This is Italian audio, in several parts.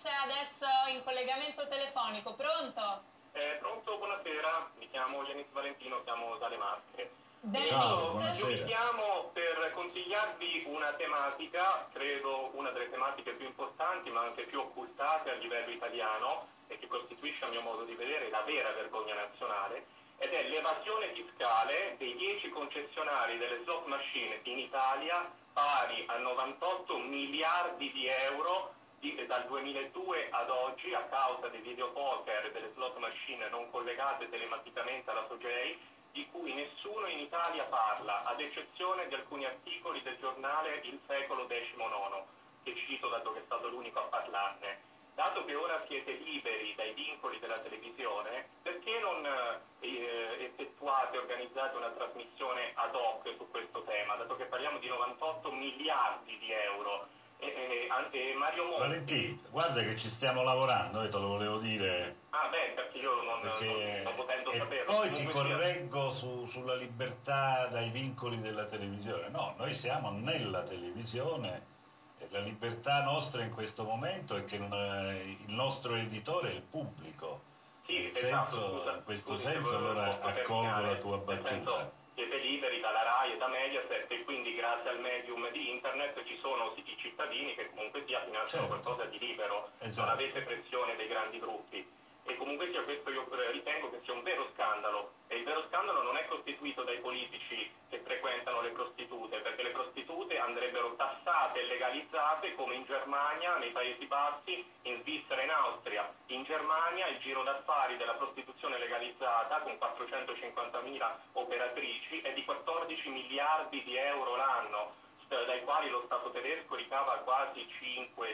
c'è adesso in collegamento telefonico. Pronto? Pronto, buonasera, mi chiamo Yanis Valentino, chiamo dalle Marche. Ciao, Io vi chiamo per consigliarvi una tematica, credo una delle tematiche più importanti ma anche più occultate a livello italiano e che costituisce a mio modo di vedere la vera vergogna nazionale, ed è l'evasione fiscale dei 10 concessionari delle slot machine in Italia, pari a 98 miliardi di euro dal 2002 ad oggi, a causa dei videopoker e delle slot machine non collegate telematicamente alla SOGEI, di cui nessuno in Italia parla, ad eccezione di alcuni articoli del giornale Il Secolo XIX, che cito dato che è stato l'unico a parlarne. Dato che ora siete liberi dai vincoli della televisione, perché non effettuate e organizzate una trasmissione ad hoc su questo tema, dato che parliamo di 98 miliardi di euro? Anche Mario Monti... Valentino, guarda che ci stiamo lavorando, te lo volevo dire. Ah beh, perché io non potendo saperlo. Poi ti correggo sulla libertà dai vincoli della televisione. No, noi siamo nella televisione e la libertà nostra in questo momento è che il nostro editore è il pubblico. Sì, In questo senso allora accolgo la tua battuta. Siete liberi dalla RAI e da Mediaset e quindi grazie al medium di internet ci sono i cittadini che comunque sia finanziano qualcosa di libero, non avete pressione dei grandi gruppi. E comunque sia, questo io ritengo che sia un vero scandalo, e il vero scandalo non è costituito dai politici che frequentano le prostitute, perché le prostitute andrebbero tassate e legalizzate come in Germania, nei Paesi Bassi, in Svizzera e in Austria. In Germania il giro d'affari della prostituzione legalizzata, con 450.000 operatrici, è di 14 miliardi di euro l'anno, dai quali lo Stato tedesco ricava quasi 5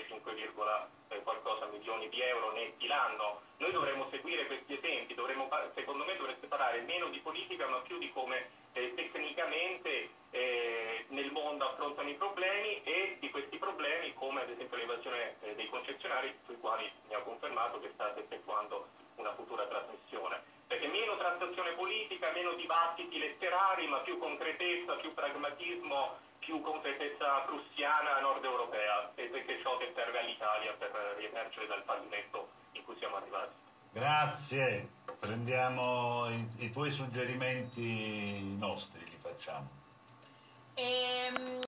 qualcosa milioni di euro netti l'anno. Noi dovremmo seguire questi esempi, secondo me dovreste parlare meno di politica ma più di come tecnicamente nel mondo affrontano i problemi, e di questi problemi come ad esempio l'evasione dei concessionari, sui quali mi ha confermato che state effettuando una futura trasmissione. Perché meno trattazione politica, meno dibattiti letterari, ma più concretezza, più pragmatismo, più concretezza prussiana nord europea, e perché è ciò che serve all'Italia per riemergere dal fallimento in cui siamo arrivati. Grazie, prendiamo i tuoi suggerimenti nostri, li facciamo.